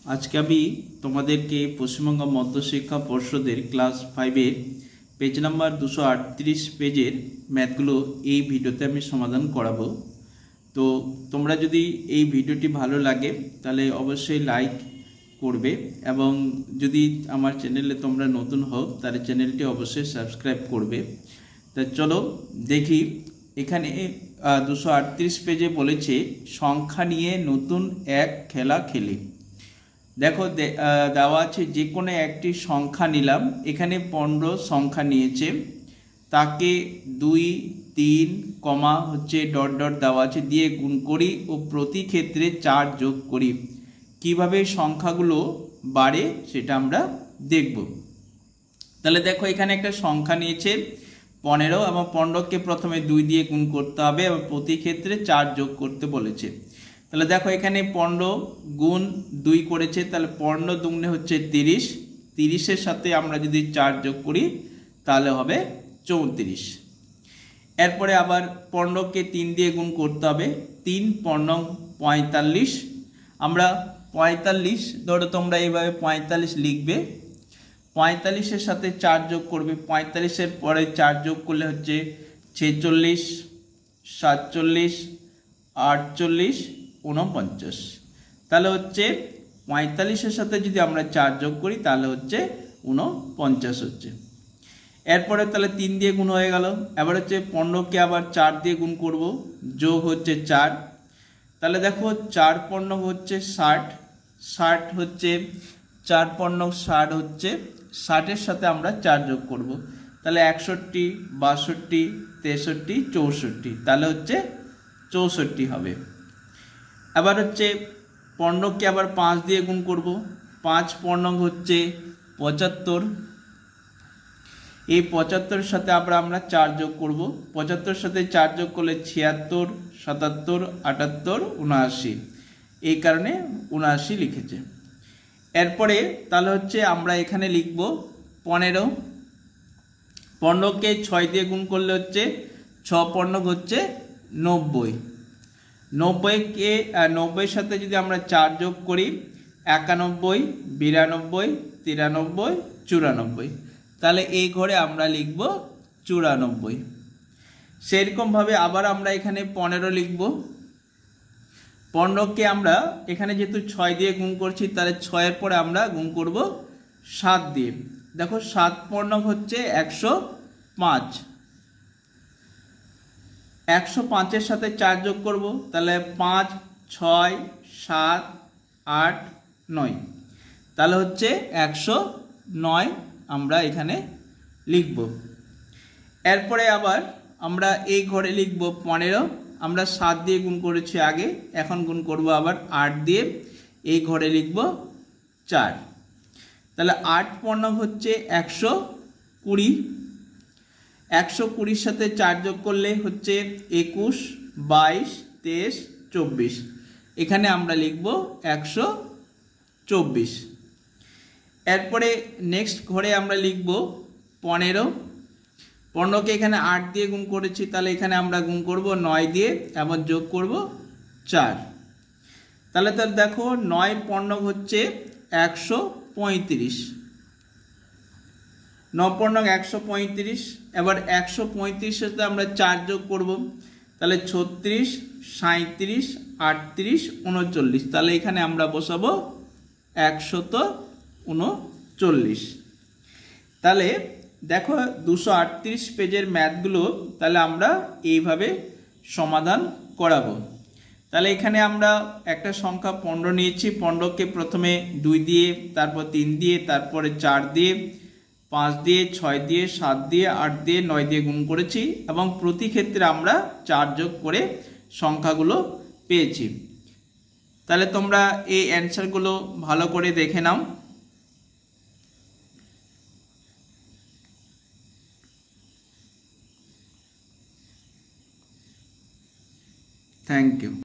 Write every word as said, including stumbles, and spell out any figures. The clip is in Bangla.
আজকে আমি তোমাদেরকে পশ্চিমবঙ্গ মধ্যশিক্ষা পর্ষদের ক্লাস ফাইভের পেজ নাম্বার দুশো আটত্রিশ পেজের ম্যাথগুলো এই ভিডিওতে আমি সমাধান করাবো। তো তোমরা যদি এই ভিডিওটি ভালো লাগে তাহলে অবশ্যই লাইক করবে এবং যদি আমার চ্যানেলে তোমরা নতুন হও তাহলে চ্যানেলটি অবশ্যই সাবস্ক্রাইব করবে। তা চলো দেখি, এখানে দুশো আটত্রিশ পেজে বলেছে সংখ্যা নিয়ে নতুন এক খেলা খেলি। দেখো দেওয়া আছে যে কোনো একটি সংখ্যা নিলাম, এখানে পনেরো সংখ্যা নিয়েছে, তাকে দুই তিন কমা হচ্ছে ডট ডট দেওয়া আছে দিয়ে গুণ করি ও প্রতি ক্ষেত্রে চার যোগ করি। কিভাবে সংখ্যাগুলো বাড়ে সেটা আমরা দেখব। তাহলে দেখো এখানে একটা সংখ্যা নিয়েছে পনেরো এবং পনেরোকে প্রথমে দুই দিয়ে গুণ করতে হবে এবং প্রতি ক্ষেত্রে চার যোগ করতে বলেছে। তাহলে দেখো এখানে পনেরো গুণ দুই করেছে, তাহলে পনেরো দুগুণে হচ্ছে তিরিশ, তিরিশের সাথে আমরা যদি চার যোগ করি তাহলে হবে চৌত্রিশ। এরপরে আবার পনেরোকে তিন দিয়ে গুণ করতে হবে, তিন পনেরো পঁয়তাল্লিশ, আমরা পঁয়তাল্লিশ ধরো তোমরা এইভাবে পঁয়তাল্লিশ লিখবে, পঁয়তাল্লিশের সাথে চার যোগ করবে, পঁয়তাল্লিশের পরে চার যোগ করলে হচ্ছে ছেচল্লিশ, সাতচল্লিশ, আটচল্লিশ, উনপঞ্চাশ। তাহলে হচ্ছে পঁয়তাল্লিশের সাথে যদি আমরা চার যোগ করি তাহলে হচ্ছে উনপঞ্চাশ হচ্ছে। এরপরে তাহলে তিন দিয়ে গুণ হয়ে গেল, এবার হচ্ছে পনেরোকে আবার চার দিয়ে গুণ করব, যোগ হচ্ছে চার, তাহলে দেখো চার পনেরো হচ্ছে ষাট, ষাট হচ্ছে চার পনেরো ষাট হচ্ছে, ষাটের সাথে আমরা চার যোগ করব, তাহলে একষট্টি, বাষট্টি, তেষট্টি, চৌষট্টি, তাহলে হচ্ছে চৌষট্টি হবে। আবার হচ্ছে পনেরোকে আবার পাঁচ দিয়ে গুণ করব, পাঁচ পনেরো হচ্ছে পঁচাত্তর, এই পঁচাত্তরের সাথে আবার আমরা চার যোগ করব, পঁচাত্তর সাথে চার যোগ করলে ছিয়াত্তর, সাতাত্তর, আটাত্তর, উনআশি, এই কারণে উনআশি লিখেছে। এরপরে তাহলে হচ্ছে আমরা এখানে লিখব পনেরো, পনেরোকে ছয় দিয়ে গুণ করলে হচ্ছে ছ পনেরো হচ্ছে নব্বই, নব্বইকে নব্বইয়ের সাথে যদি আমরা চার যোগ করি একানব্বই, বিরানব্বই, তিরানব্বই, চুরানব্বই, তাহলে এই ঘরে আমরা লিখব চুরানব্বই। সেরকমভাবে আবার আমরা এখানে পনেরো লিখব, পনেরোকে আমরা এখানে যেহেতু ছয় দিয়ে গুণ করছি তাহলে ছয়ের পরে আমরা গুণ করব সাত দিয়ে, দেখো সাত পনেরো হচ্ছে একশো পাঁচ, একশো পাঁচের সাথে চার যোগ করব, তাহলে পাঁচ, ছয়, সাত, আট, নয়, তাহলে হচ্ছে একশো নয় আমরা এখানে লিখব। এরপরে আবার আমরা এই ঘরে লিখব পনেরো, আমরা সাত দিয়ে গুণ করেছি আগে, এখন গুণ করব আবার আট দিয়ে, এই ঘরে লিখব চার, তাহলে আট পনেরো হচ্ছে একশো কুড়ি, একশো কুড়ির সাথে চার যোগ করলে হচ্ছে একুশ, বাইশ, তেইশ, চব্বিশ, এখানে আমরা লিখব একশো চব্বিশ। এরপরে নেক্সট ঘরে আমরা লিখব পনেরো, পনেরোকে এখানে আট দিয়ে গুণ করেছি তাহলে এখানে আমরা গুণ করব নয় দিয়ে এবং যোগ করব চার, তাহলে তার দেখো নয় পনেরো হচ্ছে একশো পঁয়ত্রিশ, নয় পনেরো একশো পঁয়ত্রিশ, এবার একশো পঁয়ত্রিশের সাথে আমরা চার যোগ করব, তাহলে ছত্রিশ, সাঁত্রিশ, আটত্রিশ, উনচল্লিশ, তাহলে এখানে আমরা বসাবো একশত উনচল্লিশ। তাহলে দেখো দুশো আটত্রিশ পেজের ম্যাথগুলো তাহলে আমরা এইভাবে সমাধান করাবো। তাহলে এখানে আমরা একটা সংখ্যা পনেরো নিয়েছি, পনেরোকে প্রথমে দুই দিয়ে, তারপর তিন দিয়ে, তারপরে চার দিয়ে, পাঁচ দিয়ে, ছয় দিয়ে, সাত দিয়ে, আট দিয়ে, নয় দিয়ে গুণ করেছি এবং প্রতি ক্ষেত্রে আমরা চার যোগ করে সংখ্যাগুলো পেয়েছি। তাহলে তোমরা এই অ্যান্সারগুলো ভালো করে দেখে নাও। Thank you.